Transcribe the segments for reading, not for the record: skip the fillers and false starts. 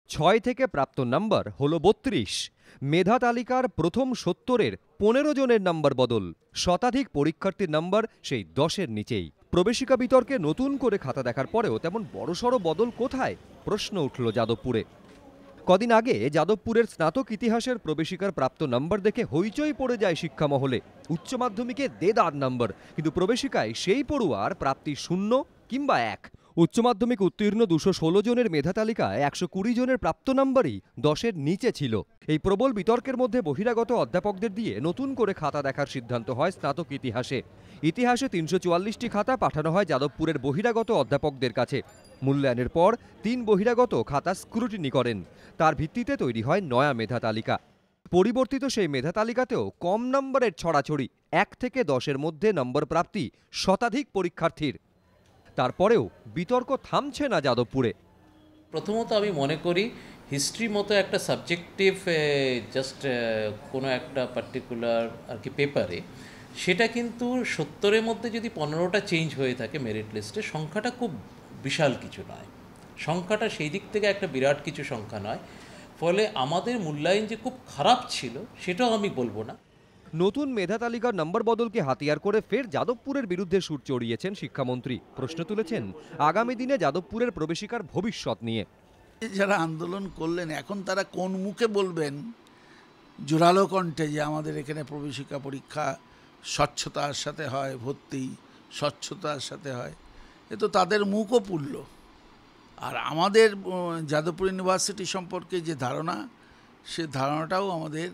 6 থেকে প্রাপ্ত নম্বর হল 32। মেধা তালিকার প্রথম 70-এর 15 জনের নম্বর বদল। শতাধিক পরীক্ষার্থীর নম্বর সেই 10-এর নিচেই। প্রবেশিকা বিতর্কে নতুন করে খাতা দেখার পরেও তেমন বড়সড় বদল কোথায়, প্রশ্ন উঠল যাদবপুরে। কদিন আগে যাদবপুরের স্নাতক ইতিহাসের প্রবেশিকার প্রাপ্ত নম্বর দেখে হইচই পড়ে যায় শিক্ষা মহলে। উচ্চ মাধ্যমিকে দেদার নম্বর, কিন্তু প্রবেশিকায় সেই পড়ুয়ার প্রাপ্তি 0 কিংবা 1। উচ্চ মাধ্যমিক উত্তীর্ণ 216 জনের মেধা তালিকায় 120 জনের প্রাপ্ত নম্বরই 10-এর নিচে ছিল। এই প্রবল বিতর্কের মধ্যে বহিরাগত অধ্যাপকদের দিয়ে নতুন করে খাতা দেখার সিদ্ধান্ত হয় স্নাতক ইতিহাসে। ইতিহাসে 344টি খাতা পাঠানো হয় যাদবপুরের বহিরাগত অধ্যাপকদের কাছে। মূল্যায়নের পর 3 বহিরাগত খাতা স্ক্রুটিনি করেন। তার ভিত্তিতে তৈরি হয় নয়া মেধা তালিকা। পরিবর্তিত সেই মেধা তালিকাতেও কম নম্বরের ছড়াছড়ি, 1 থেকে 10-এর মধ্যে নম্বর প্রাপ্তি শতাধিক পরীক্ষার্থীর। তারপরেও বিতর্ক থামছে না যাদবপুরে। প্রথমত আমি মনে করি হিস্ট্রি মতো একটা সাবজেক্টিভ জাস্ট কোনো একটা পার্টিকুলার আর কি পেপারে, সেটা কিন্তু 70-এর মধ্যে যদি 15টা চেঞ্জ হয়ে থাকে মেরিট লিস্টে, সংখ্যাটা খুব বিশাল কিছু নয়। সংখ্যাটা সেই দিক থেকে একটা বিরাট কিছু সংখ্যা নয়। ফলে আমাদের মূল্যায়ন যে খুব খারাপ ছিল সেটাও আমি বলবো না। নতুন মেধা তালিকার নম্বর বদলকে হাতিয়ার করে ফের যাদবপুরের বিরুদ্ধে সুর চড়িয়েছেন শিক্ষামন্ত্রী। প্রশ্ন তুলেছেন আগামী দিনে যাদবপুরের প্রবেশিকার ভবিষ্যৎ নিয়ে। যারা আন্দোলন করলেন এখন তারা কোন মুখে বলবেন জোরালো কণ্ঠে যে আমাদের এখানে প্রবেশিকা পরীক্ষা স্বচ্ছতার সাথে হয়, ভর্তি স্বচ্ছতার সাথে হয়, এ তো তাদের মুখও পুড়ল। আর আমাদের যাদবপুর ইউনিভার্সিটি সম্পর্কে যে ধারণা, সে ধারণাটাও আমাদের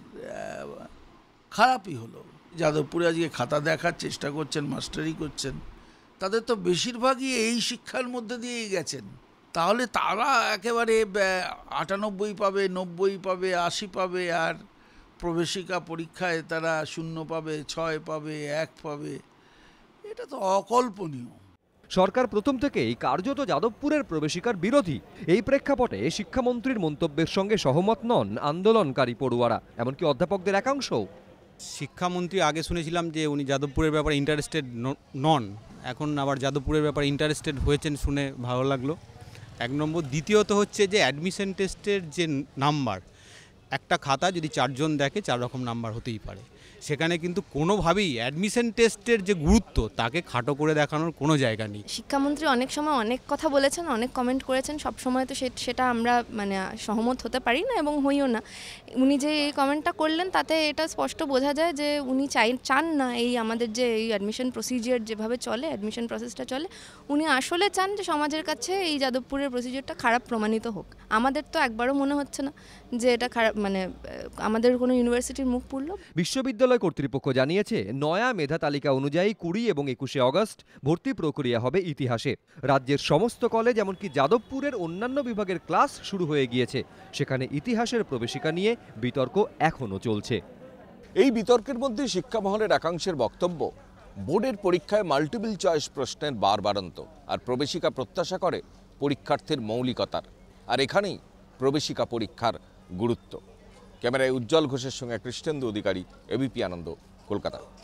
খারাপই হলো। যাদবপুরে আজকে খাতা দেখার চেষ্টা করছেন, মাস্টারি করছেন, তাদের তো বেশিরভাগই এই শিক্ষার মধ্যে দিয়েই গেছেন। তাহলে তারা একেবারে 98 পাবে, 90 পাবে, 80 পাবে, আর প্রবেশিকা পরীক্ষায় তারা 0 পাবে, 6 পাবে, 1 পাবে। এটা তো অকল্পনীয়। সরকার প্রথম থেকেই কার্যত যাদবপুরের প্রবেশিকার বিরোধী। এই প্রেক্ষাপটে শিক্ষামন্ত্রীর মন্তব্যের সঙ্গে সহমত নন আন্দোলনকারী পড়ুয়ারা, এমনকি অধ্যাপকদের একাংশও। শিক্ষামন্ত্রী আগে শুনেছিলাম যে উনি যাদবপুরের ব্যাপারে ইন্টারেস্টেড নন, এখন আবার যাদবপুরের ব্যাপারে ইন্টারেস্টেড হয়েছেন শুনে ভালো লাগলো। 1 নম্বর। দ্বিতীয়ত হচ্ছে যে অ্যাডমিশন টেস্টের যে নাম্বার, একটা খাতা যদি 4 জন দেখে 4 রকম নাম্বার হতেই পারে। সেখানে কিন্তু কোনোভাবেই অ্যাডমিশন টেস্টের যে গুরুত্ব তাকে খাটো করে দেখানোর কোনো জায়গা নেই। শিক্ষামন্ত্রী অনেক সময় অনেক কথা বলেছেন, অনেক কমেন্ট করেছেন, সব সময় তো সেটা আমরা সহমত হতে পারি না এবং হইও না। উনি যে এই কমেন্টটা করলেন তাতে এটা স্পষ্ট বোঝা যায় যে উনি চান না এই আমাদের যে এই অ্যাডমিশন প্রসিজিওর যেভাবে চলে, অ্যাডমিশন প্রসেসটা চলে, উনি আসলে চান যে সমাজের কাছে এই যাদবপুরের প্রসিজিওরটা খারাপ প্রমাণিত হোক। আমাদের তো একবারও মনে হচ্ছে না যে এটা খারাপ, আমাদের কোনো ইউনিভার্সিটির মুখ পুরল। বিশ্ববিদ্যালয় কর্তৃপক্ষ জানিয়েছে নয়া মেধা তালিকা অনুযায়ী 20 এবং 21 অগস্ট ভর্তি প্রক্রিয়া হবে ইতিহাসে। রাজ্যের সমস্ত কলেজ এমনকি যাদবপুরের অন্যান্য বিভাগের ক্লাস শুরু হয়ে গিয়েছে। সেখানে ইতিহাসের প্রবেশিকা নিয়ে বিতর্ক এখনো চলছে। এই বিতর্কের মধ্যে শিক্ষা মহলের একাংশের বক্তব্য, বোর্ডের পরীক্ষায় মাল্টিপল চয়েস প্রশ্নের বাড়ন্ত, আর প্রবেশিকা প্রত্যাশা করে পরীক্ষার্থীর মৌলিকতার। আর এখানেই প্রবেশিকা পরীক্ষার গুরুত্ব। ক্যামেরায় উজ্জ্বল ঘোষের সঙ্গে কৃষ্ণেন্দু অধিকারী, এবিপি আনন্দ, কলকাতা।